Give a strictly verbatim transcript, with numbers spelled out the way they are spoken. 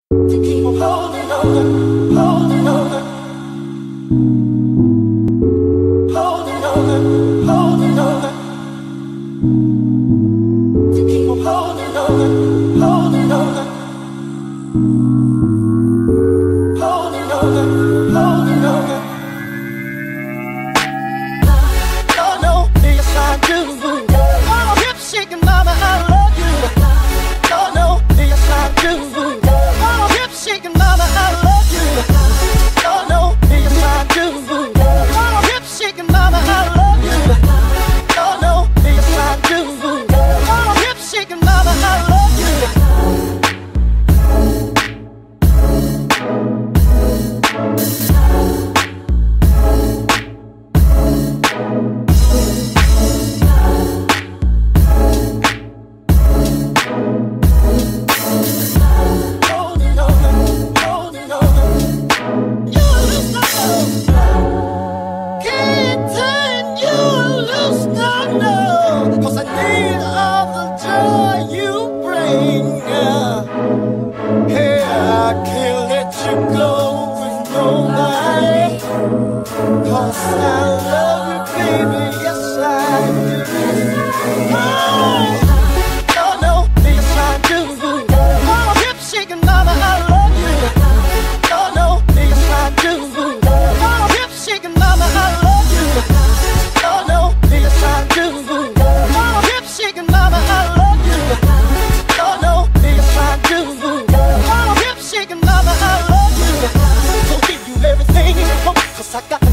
to keep on holding on, holding on, holding on, holding on, to keep on holding on, holding on, holding on, holding on. Oh no, yes I do. Oh, hip shaking mama, I love you. Oh no, yes I do. Oh, hip shaking mama, I love you. Oh no, yes I do. Oh, hip shaking mama, I love you. Oh no, yes I do. Oh, hip shaking mama, I love you. Holding on, holding on. You lose no, can't turn you loose, no, no. 'Cause I need all the joy you bring. Yeah. Hey, I can't let you go with nobody. 'Cause I love you, baby, yes I do. Oh, oh no, yes I do. Oh, hip shaking mama, I love you. Oh no, yes I do. Oh, hip shaking mama, I love you. Oh no, yes I do. Oh, hip shaking mama, I love you. Oh no, yes I do. Oh, hip shaking mama, I love you. So give you everything you want, 'cause I got